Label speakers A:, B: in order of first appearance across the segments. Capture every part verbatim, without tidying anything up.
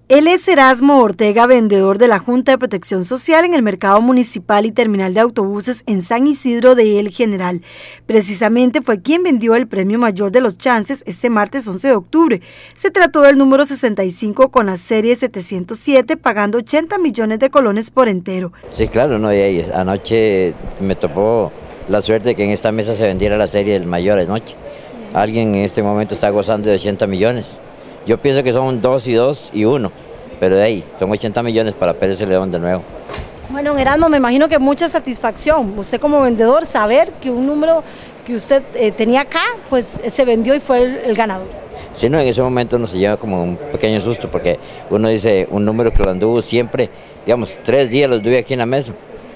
A: Él es Erasmo Ortega, vendedor de la Junta de Protección Social en el Mercado Municipal y Terminal de Autobuses en San Isidro de El General. Precisamente fue quien vendió el premio mayor de los chances este martes once de octubre. Se trató del número sesenta y cinco con la serie setecientos siete, pagando ochenta millones de colones por entero.
B: Sí, claro, no, y anoche me topó la suerte de que en esta mesa se vendiera la serie del mayor anoche. Alguien en este momento está gozando de ochenta millones. Yo pienso que son dos y dos y uno, pero de ahí son ochenta millones para Pérez Celedón de nuevo.
A: Bueno, Erasmo, me imagino que mucha satisfacción, usted como vendedor, saber que un número que usted eh, tenía acá, pues se vendió y fue el, el ganador.
B: Sí, no, en ese momento uno se lleva como un pequeño susto, porque uno dice un número que lo anduvo siempre, digamos, tres días los tuve aquí en la mesa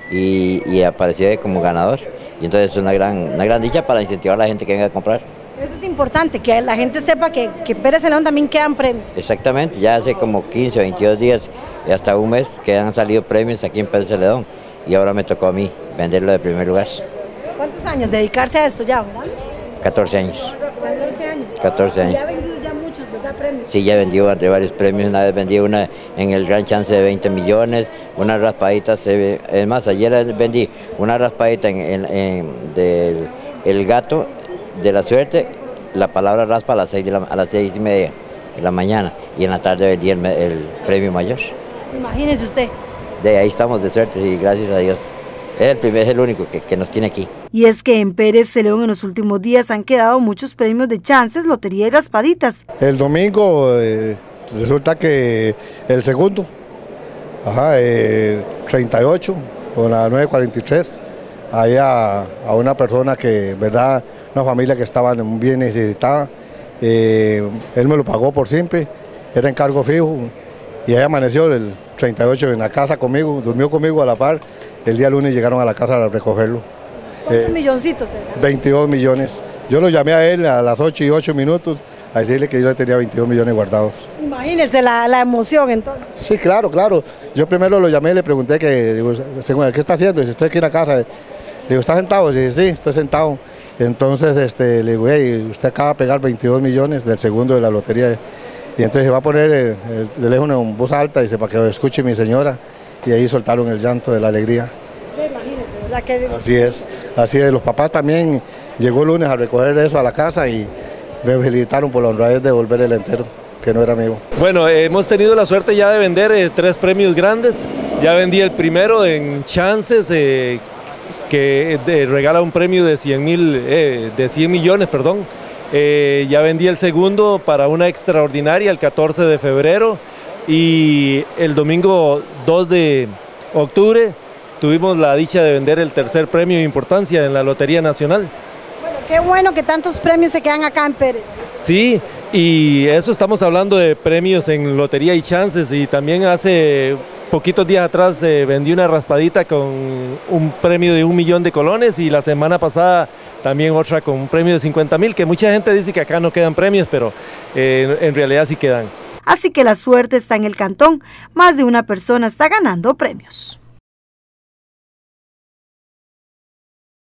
B: y, y apareció como ganador. Y entonces es una gran, una gran dicha para incentivar a la gente que venga a comprar.
A: Eso es importante, que la gente sepa que, que en Pérez Celedón también quedan premios.
B: Exactamente, ya hace como quince, veintidós días, hasta un mes que han salido premios aquí en Pérez Celedón y ahora me tocó a mí venderlo de primer lugar.
A: ¿Cuántos años dedicarse a esto ya, verdad?
B: catorce años.
A: catorce años.
B: catorce años.
A: ¿Y ya ha vendido ya muchos, verdad, premios?
B: Sí, ya he vendido de varios premios, una vez vendí una en el Gran Chance de veinte millones, una raspadita, es más, ayer vendí una raspadita en, en, en del el gato de la suerte, la palabra raspa a las seis, de la, a las seis y media de la mañana y en la tarde vendí el, el premio mayor.
A: Imagínese usted.
B: De ahí estamos de suerte y gracias a Dios. Es el primer, es el único que, que nos tiene aquí.
A: Y es que en Pérez Celedón en los últimos días han quedado muchos premios de chances, lotería y raspaditas.
C: El domingo eh, resulta que el segundo, ajá, eh, treinta y ocho con la nueve cuarenta y tres, allá a una persona que, verdad, una familia que estaba bien necesitada, eh, él me lo pagó por siempre, era encargo fijo y ahí amaneció el treinta y ocho en la casa conmigo, durmió conmigo a la par, el día lunes llegaron a la casa a recogerlo.
A: ¿Cuántos eh, milloncitos?
C: veintidós millones, yo lo llamé a él a las ocho y ocho minutos a decirle que yo le tenía veintidós millones guardados.
A: Imagínese la, la emoción entonces.
C: Sí, claro, claro, yo primero lo llamé y le pregunté que, digo, ¿qué está haciendo? Dice, estoy aquí en la casa. Le digo, ¿está sentado? Dice, sí, estoy sentado. Entonces este, le digo, hey, usted acaba de pegar veintidós millones del segundo de la lotería. Y entonces se va a poner el, el teléfono en voz alta, dice, para que lo escuche mi señora. Y ahí soltaron el llanto de la alegría.
A: Imagínese, ¿verdad? Que...
C: Así es, así es. Los papás también llegó el lunes a recoger eso a la casa y me felicitaron por la honradez de devolver el entero, que no era mío.
D: Bueno, eh, hemos tenido la suerte ya de vender eh, tres premios grandes. Ya vendí el primero en chances, eh, que de, regala un premio de cien mil, eh, de cien millones, perdón. Eh, ya vendí el segundo para una extraordinaria el catorce de febrero y el domingo dos de octubre tuvimos la dicha de vender el tercer premio de importancia en la Lotería Nacional.
A: Bueno, qué bueno que tantos premios se quedan acá en Pérez.
D: Sí, y eso estamos hablando de premios en lotería y chances, y también hace poquitos días atrás eh, vendí una raspadita con un premio de un millón de colones y la semana pasada también otra con un premio de cincuenta mil, que mucha gente dice que acá no quedan premios, pero eh, en realidad sí quedan.
A: Así que la suerte está en el cantón, más de una persona está ganando premios.